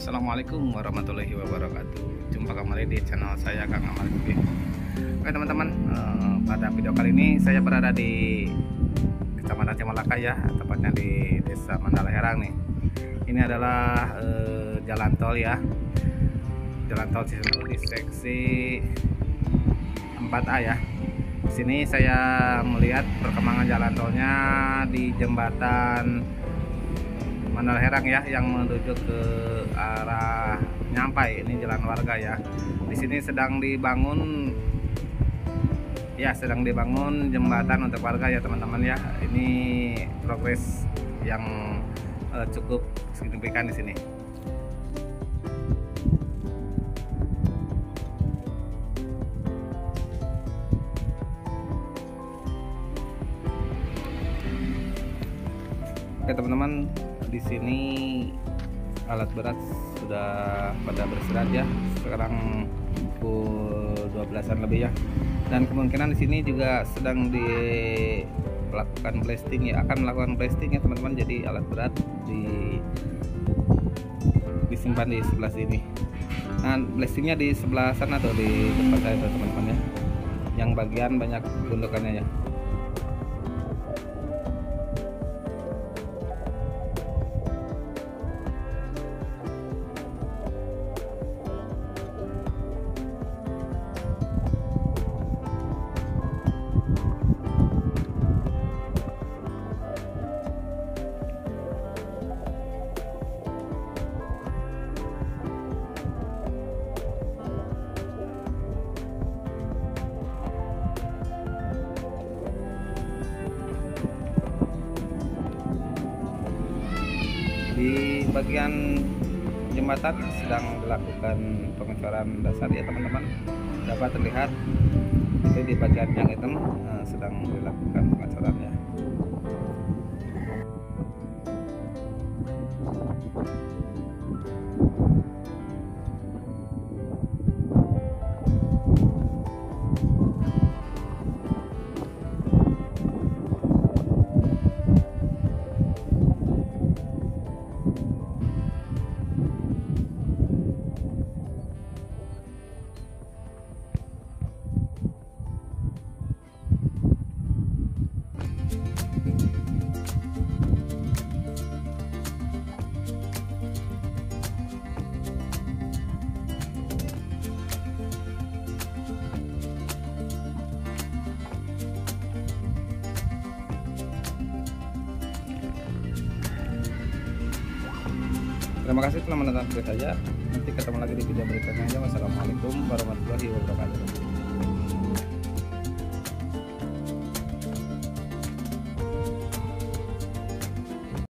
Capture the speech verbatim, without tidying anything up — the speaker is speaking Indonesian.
Assalamualaikum warahmatullahi wabarakatuh. Jumpa kembali di channel saya Kang Amal T V. Oke teman-teman, eh, pada video kali ini saya berada di Kecamatan Cimalaka ya, tepatnya di Desa Mandala Herang nih. Ini adalah eh, jalan tol ya, jalan tol Cisentul di seksi empat A ya. Di sini saya melihat perkembangan jalan tolnya di jembatan Mandala Herang ya, yang menuju ke arah Nyampai. Ini jalan warga ya. Di sini sedang dibangun ya, sedang dibangun jembatan untuk warga ya teman-teman ya. Ini progres yang uh, cukup signifikan di sini. Oke teman-teman, di sini alat berat sudah pada beristirahat ya. Sekarang pukul dua belasan lebih ya. Dan kemungkinan di sini juga sedang dilakukan blasting ya, akan melakukan blasting ya teman-teman. Jadi alat berat di disimpan di sebelah sini. Nah, blastingnya di sebelah sana atau di depan saya teman-teman ya. Yang bagian banyak gundukannya ya. Di bagian jembatan sedang dilakukan pengecoran dasar ya teman-teman. Dapat terlihat itu di bagian yang hitam eh, sedang dilakukan pengecorannya. Terima kasih telah menonton video saya. Nanti ketemu lagi di video berikutnya. Wassalamualaikum warahmatullahi wabarakatuh.